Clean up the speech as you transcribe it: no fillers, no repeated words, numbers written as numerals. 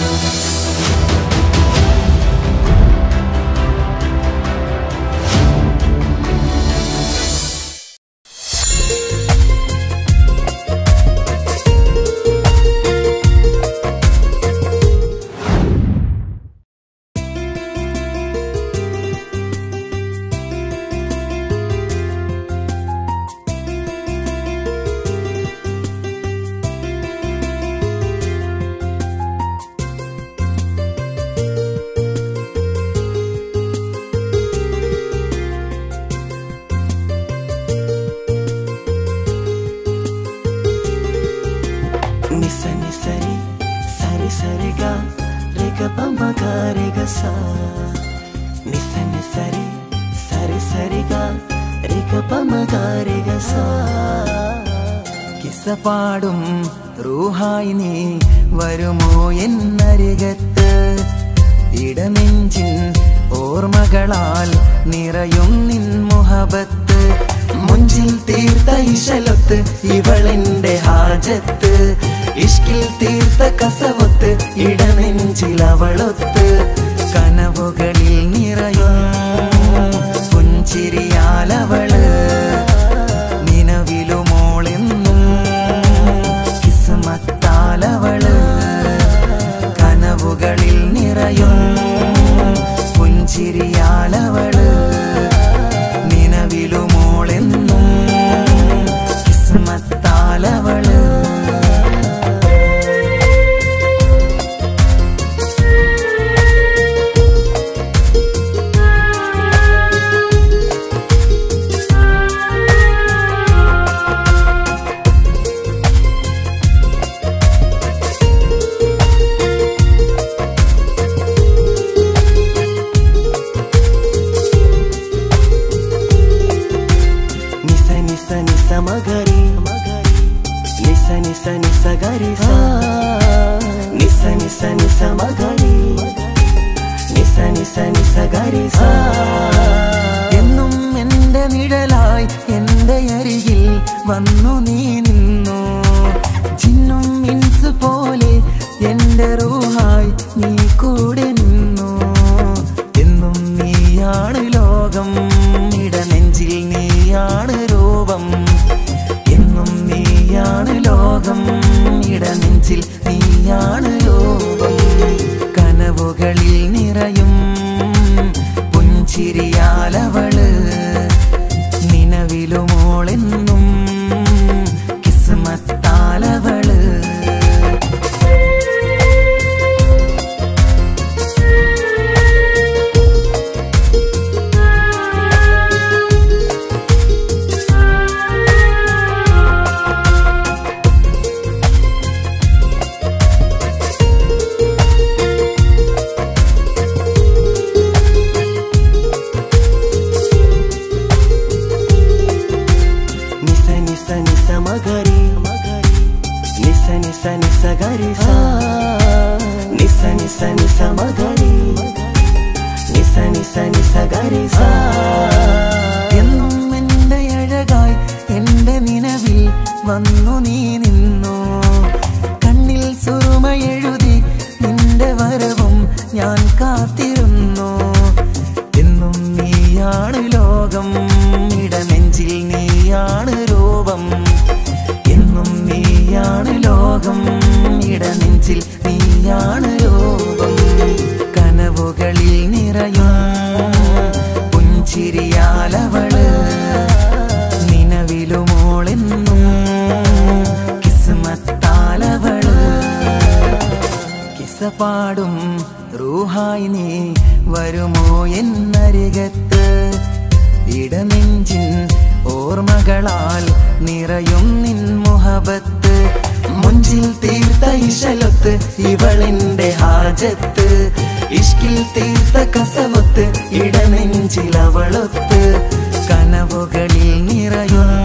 കിസ്സ പാടും റൂഹായി നീ വരുമോ എന്നരികത്ത് ഇടനെഞ്ചിൻ ഓർമ്മകളാൽ നിറയും നിൻ മുഹബത്ത് മുഞ്ചിൽ തീർത്ത ഇശലൊത്ത് ഇവളെന്റെ ഹാജത്ത് ഇഷ്കിൽ തീർത്ത കസവൊത്ത് ഇടനെഞ്ചിൽ അവളൊത്ത് കനവുകളിൽ നിറയും പുഞ്ചിരിയാലവള് നിലവിലുമോളെന്നും കിസ്മത്താലവള് കനവുകളിൽ നിറയും പുഞ്ചിരിയാലവള് നിലവിലുമോളെന്നും കിസ്മത്താലവള് എന്നും എന്റെ നിഴലായി എന്റെ അരികിൽ വന്നു നീ നിന്നു ജിന്നും ഇൻസ് പോലെ എന്റെ റൂഹായി നീ കൂടെ നിന്നു എന്നും നീയാണ് ലോകം ഇടനെഞ്ചിൽ നീയാണ് രൂപം എന്നും നീയാണ് ലോകം ഇടനെഞ്ചിൽ നീയാണ് രൂപം കനവുകളിൽ നിറയും പുഞ്ചിരിയാലവള് നിലവിലുമോളെന്നും കിസ്മത്താലവള് എന്നും എന്റെ അഴകായി എന്റെ നിലവിൽ വന്നു നീ നിന്നു കണ്ണിൽ സുറുമയെഴുതി നിന്റെ വരവും ഞാൻ കാത്തിരുന്നു എന്നും നീയാണ് ലോകം ഇടനെഞ്ചിൽ നീയാണ് രൂപം എന്നും നീയാണ് ലോകം ഇടനെഞ്ചിൽ നീയാണ് രൂപം കനവുകളിൽ നിറയും പുഞ്ചിരിയാലവള് നിലവിലുമോളെന്നും കിസ്മത്താലവള് കിസ്സ പാടും റൂഹായി നീ വരുമോ എന്നരികത്ത് ഇടനെഞ്ചിൻ ഓർമ്മകളാൽ നിറയും നിൻ മുഹബത്ത് മുഞ്ചിൽ തീർത്ത ഇശലൊത്ത് ഇവളെന്റെ ഹാജത്ത് ഇഷ്കിൽ തീർത്ത കസവൊത്ത് ഇടനെഞ്ചിൽ അവളൊത്ത് കനവുകളിൽ നിറയും